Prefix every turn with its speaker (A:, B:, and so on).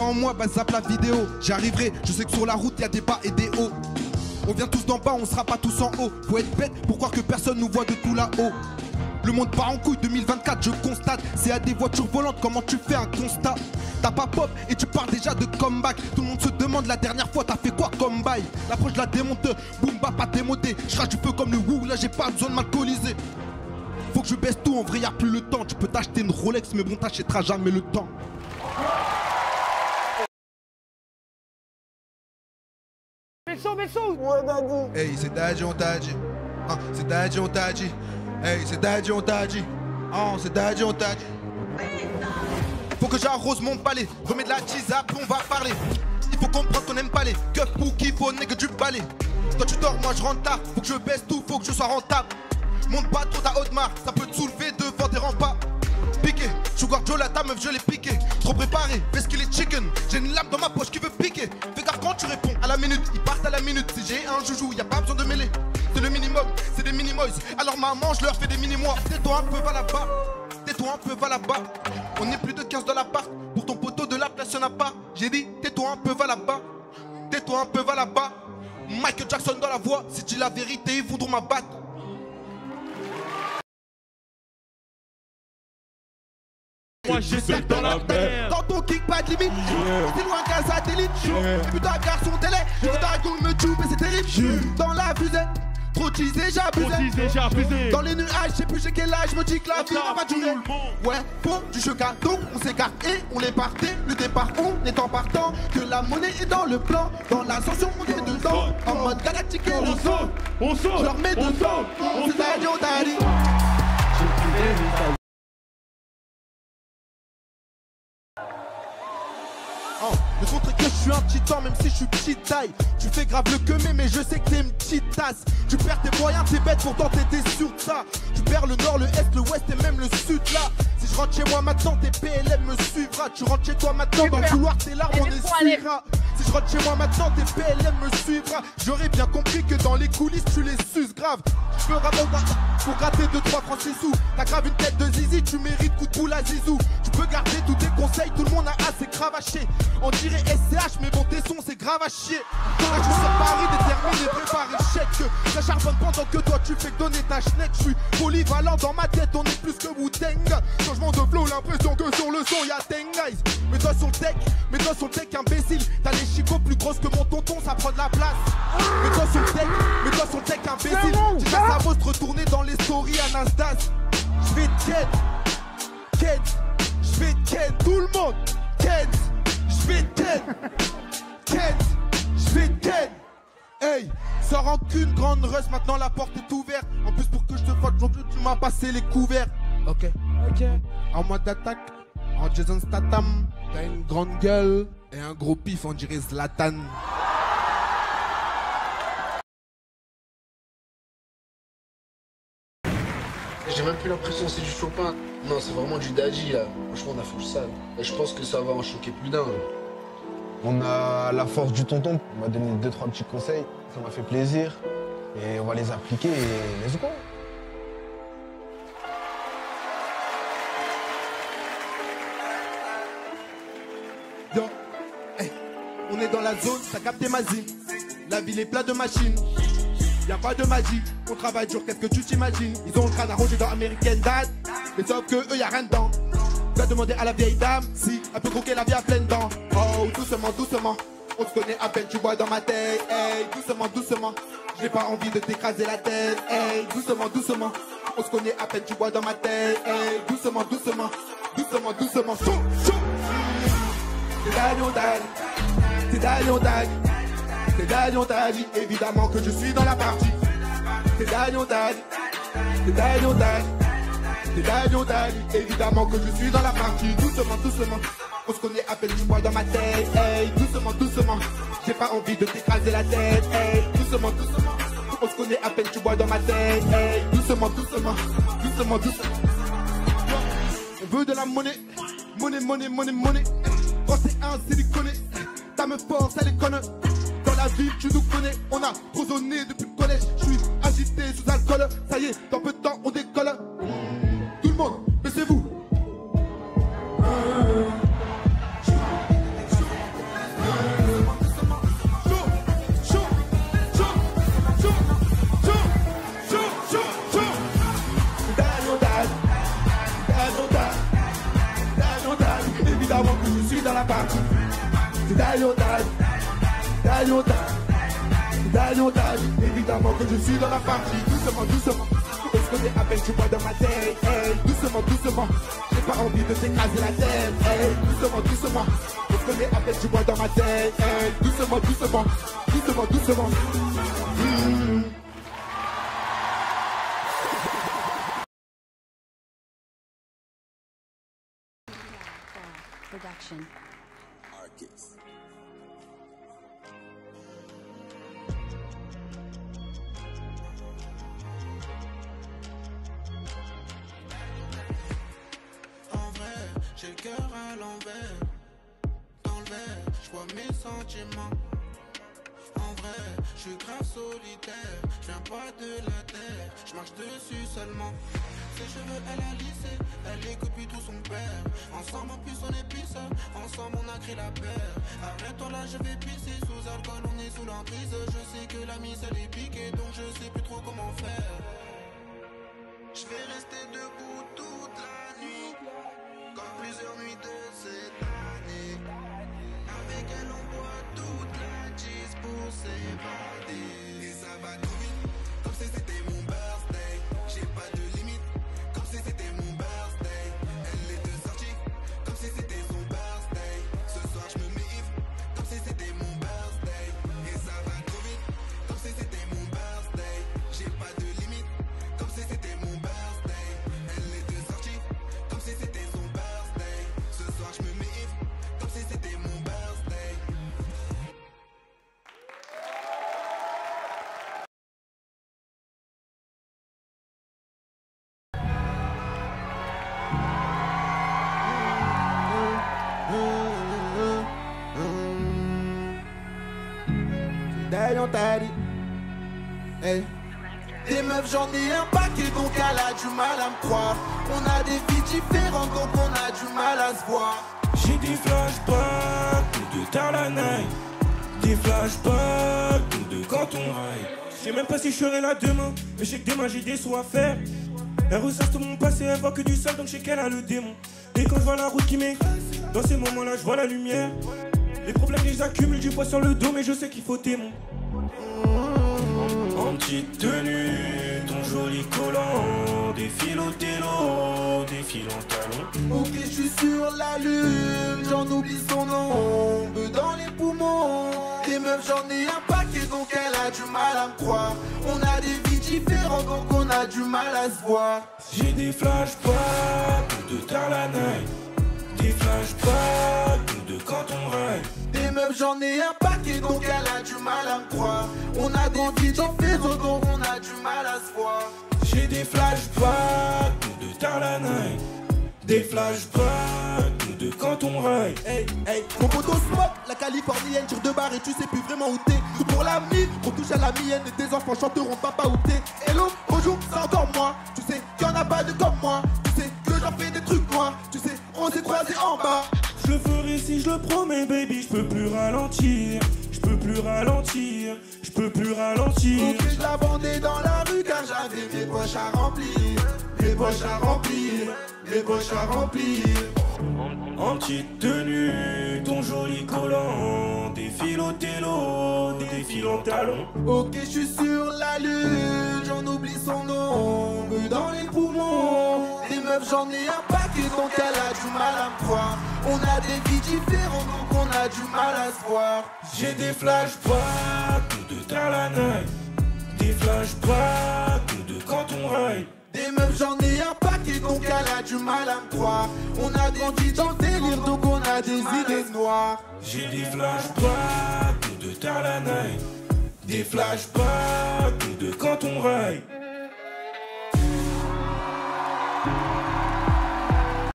A: crois en moi, bah zappe la vidéo. J'y arriverai, je sais que sur la route y a des bas et des hauts. On vient tous d'en bas, on sera pas tous en haut. Faut être bête pour croire que personne nous voit de tout là-haut. Le monde part en couille 2024, je constate. C'est à des voitures volantes, comment tu fais un constat? T'as pas pop et tu parles déjà de comeback. Tout le monde se demande la dernière fois t'as fait quoi comme bail. L'approche de la démonte, boum bap pas démodé. Je rage du feu comme le wou, là j'ai pas besoin de m'alcooliser. Faut que je baisse tout, en vrai y'a plus le temps. Tu peux t'acheter une Rolex mais bon t'achèteras jamais le temps.
B: Besson. Ouais, Daddy.
A: Hey, c'est Daddy, on t'a dit. Ah, c'est Daddy, on t'a dit. Hey, c'est Daddy, on t'a dit. Oh, c'est Daddy, on t'a dit. Faut que j'arrose mon palais. Remets de la tisap, on va parler. Il faut comprendre qu'on aime pas les keufs pour qu'il faut que du balai. Quand tu dors, moi je rentre tard. Faut que je baisse tout, faut que je sois rentable. Monte pas trop ta haute marque, ça peut te soulever devant tes remparts. Piqué, Sugar Joe, la ta meuf, je l'ai piqué. Trop préparé, fais qu'il est chicken. J'ai une lame dans ma poche qui veut piquer. Fais gaffe quand tu réponds à la minute, ils partent à la minute. Si j'ai un joujou, y a pas besoin de mêler. C'est le minimum, c'est des minimoys. Alors maman, je leur fais des mini-mois. Tais-toi un peu, va là-bas. Tais-toi un peu, va là-bas. On est plus de 15 dans l'appart. Pour ton poteau de la place, y'en a pas. J'ai dit, tais-toi un peu, va là-bas. Tais-toi un peu, va là-bas. Michael Jackson dans la voix. Si tu dis la vérité, ils voudront m'abattre.
C: Moi j'ai seul dans la mer.
A: Dans ton kick, pas de limite. C'est loin qu'un satellite. Putain, garçon télé. Putain, qu'on me tue, mais c'est terrible. Dans la fusée. Trop teasé, j'ai abusé. Dans les nuages, je sais plus j'ai quel âge. Je me dis que la vie va pas durer. Ouais, faut du chocat. Donc on s'écarte et on est parti. Le départ, on est en partant. Que la monnaie est dans le plan. Dans l'ascension, on est dedans. En mode galactique et on saute. Je leur mets dedans. C'est Daddy, on t'a dit. Le son truc que je suis un titan même si je suis petite taille. Tu fais grave le queumé mais je sais que t'es une petite tasse. Tu perds tes moyens, t'es bête pourtant t'étais sur ça. Tu perds le nord, le est, le ouest et même le sud là. Si je rentre chez moi maintenant tes PLM me suivra. Tu rentres chez toi maintenant dans le couloir tes larmes on essuiera. Si je rentre chez moi maintenant tes PLM me suivra. J'aurais bien compris que dans les coulisses tu les suces grave. Je peux raconter pour gratter 2-3 francs 6 sous. T'as grave une tête de zizi, tu mérites coup de boule à zizou. Tu peux garder tous tes conseils, tout le monde a assez cravaché. On dirait SCH mais bon tes sons c'est grave à chier. Là je suis sur Paris déterminé, préparé chèque. Ça charbonne pendant que toi tu fais que donner ta schneck. Je suis polyvalent dans ma tête, on est plus que Wu-Tang. Changement de flow, l'impression que sur le son y'a Tenguys. Mets-toi sur le tech imbécile. T'as les chicots plus grosses que mon tonton, ça prend de la place. Mets-toi sur le tech imbécile. J'ai ça va se retourner dans les stories à Nasdaq. Je vais ken, je vais ken, tout le monde ken. Je vais ken, je vais ken. Hey, sans rancune, grande rush, maintenant la porte est ouverte. En plus pour que je te fasse aujourd'hui, tu m'as passé les couverts. Ok. En mode d'attaque, en Jason Statham. T'as une grande gueule et un gros pif, on dirait Zlatan.
D: J'ai même plus l'impression que c'est du Chopin. Non, c'est vraiment du Daddy là. Franchement, on a fait ça. Et je pense que ça va en choquer plus d'un.
E: On a la force du tonton. On m'a donné 2-3 petits conseils. Ça m'a fait plaisir. Et on va les appliquer et let's go.
A: Yo, hey, on est dans la zone, t'as capté ma zine. La ville est pleine de machines. Y'a pas de magie, on travaille dur, qu'est-ce que tu t'imagines? Ils ont le crâne arrangé dans American Dad, mais sauf que eux y'a rien dedans. Va demander à la vieille dame si elle peut croquer la vie à pleines dents. Oh, doucement, doucement, on se connaît à peine, tu bois dans ma tête. Hey, doucement, doucement, j'ai pas envie de t'écraser la tête. Hey, doucement, doucement, on se connaît à peine, tu bois dans ma tête. Hey, doucement, doucement, doucement, doucement, chaud, chaud. C'est Daddy, on t'a dit, c'est Daddy, on t'a dit. C'est Daddy, on t'a dit, évidemment que je suis dans la partie. C'est Daddy, on t'a dit, c'est Daddy, on t'a dit. C'est Daddy, on t'a dit, évidemment que je suis dans la partie. Doucement, doucement, on se connaît à peine, tu bois dans ma tête. Hey, doucement, doucement, j'ai pas envie de t'écraser la tête. Hey, doucement, doucement, on se connaît à peine, tu bois dans ma tête. Hey, doucement, doucement, doucement, doucement. On veut de la monnaie, monnaie, monnaie, monnaie, monnaie. Quand c'est un siliconé, ta meuf force, elle est conne. Dans la ville, tu nous connais, on a trop zoné depuis le collège. Je suis agité sous alcool, ça y est, dans peu de temps, on décolle. Tout le monde, baissez-vous. Évidemment que je suis dans la partie. Doucement, doucement. On se connaît à peine, tu vois dans ma tête. Hey, doucement, doucement. J'ai pas envie de t'écraser la tête. Hey, doucement, doucement. On se connaît à peine, tu vois dans ma tête. Hey, doucement, doucement. Doucement, doucement.
B: Production.
F: En vrai, j'ai le cœur à l'envers. Dans le verre, je vois mes sentiments. En vrai, je suis grave solitaire. Je viens pas de la terre, je marche dessus seulement. Ses cheveux, elle a lissé, elle écoute plus tout son père. Ensemble, en plus, on est pisse. Ensemble, on a créé la paire. Arrête-toi là, je vais pisser. Sous alcool, on est sous l'emprise. Je sais que la mise, elle est piquée, donc je sais plus trop comment faire. Je vais rester debout toute la nuit, comme plusieurs nuits de cette année. Avec elle, on boit toute la cheese pour s'évader. Et ça va tout vite, comme si c'était mon birthday. J'ai pas de limite, comme si c'était mon birthday. Elle est de sortie, comme si c'était son birthday. Ce soir, je me mets ivre, comme si c'était mon birthday. Et ça va trop vite, comme si c'était mon birthday. J'ai pas de limite, comme si c'était mon birthday. Elle est de sortie, comme si c'était son birthday. Ce soir, je me mets ivre, comme si c'était mon birthday.
A: D'ailleurs, t'as dit. Hey. Des meufs, j'en ai un paquet, donc elle a du mal à me croire. On a des vies différentes, donc on a du mal à se voir.
G: J'ai des flashbacks de tard la night, des flashbacks de quand on raille. Je sais même pas si je serai là demain, mais je sais que demain j'ai des sous à faire. Elle ressasse tout mon passé, elle voit que du sale, donc je sais qu'elle a le démon. Et quand je vois la route qui m'écrase, dans ces moments-là je vois la lumière. Les problèmes ils accumulent du poids sur le dos, mais je sais qu'il faut témoin. En petite tenue, ton joli collant, défile au télo, défile en talons.
A: Ok, je suis sur la lune, j'en oublie son nom, dans les poumons. Des meufs, j'en ai un paquet, donc elle a du mal à me croire. On a des vies différentes, donc on a du mal à se voir.
G: J'ai des flashbacks de tard la night, des flashbacks de quand on raille.
A: Des meufs, j'en ai un paquet, donc elle a du mal à me croire. On a des vies différentes, donc on a du mal à se voir.
G: J'ai des flashbacks de tard la night, des flashbacks de quand on raille.
A: Hey, hey, mon poteau smoke, la californienne tire 2 barres et tu sais plus vraiment où t'es. Tout pour la mie, on touche à la mienne et tes enfants chanteront papa où t'es. Hello, bonjour, c'est encore moi. Tu sais qu'il y en a pas de comme moi. Tu sais que j'en fais des trucs moi. Tu sais, on s'est croisés en bas.
G: Je le ferai si je le promets, baby, je peux plus ralentir. Je peux plus ralentir, je peux plus ralentir.
A: Ok, je la vendais dans la rue car j'avais mes poches à remplir. Les poches à remplir, les poches à remplir.
G: En petite tenue, ton joli collant, défile au télo, défile en talons.
A: Ok, je suis sur la lune, j'en oublie son nom, dans les poumons. Les meufs, j'en ai un paquet, donc elle a du mal à me croire. On a des vies différentes, donc on a du mal à se voir.
G: J'ai des flashbacks de tard la night, des flashbacks de quand on raille.
A: Des meufs, j'en ai un paquet, donc elle a du mal à me croire. On a grandi dans le délire, donc on a des idées noires.
G: J'ai des flashbacks de tard la night, des flashbacks de quand on raille.